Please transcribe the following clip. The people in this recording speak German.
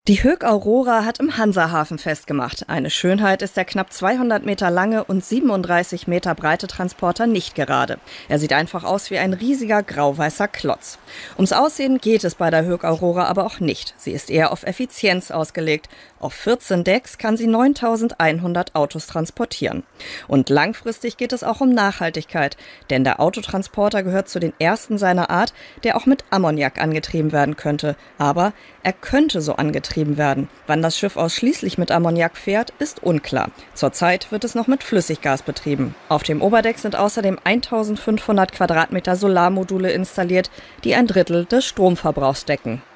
Die Höegh Aurora hat im Hansahafen festgemacht. Eine Schönheit ist der knapp 200 Meter lange und 37 Meter breite Transporter nicht gerade. Er sieht einfach aus wie ein riesiger grau-weißer Klotz. Ums Aussehen geht es bei der Höegh Aurora aber auch nicht. Sie ist eher auf Effizienz ausgelegt. Auf 14 Decks kann sie 9.100 Autos transportieren. Und langfristig geht es auch um Nachhaltigkeit. Denn der Autotransporter gehört zu den ersten seiner Art, der auch mit Ammoniak angetrieben werden könnte. Aber er könnte so angetrieben werden. Wann das Schiff ausschließlich mit Ammoniak fährt, ist unklar. Zurzeit wird es noch mit Flüssiggas betrieben. Auf dem Oberdeck sind außerdem 1.500 Quadratmeter Solarmodule installiert, die ein Drittel des Stromverbrauchs decken.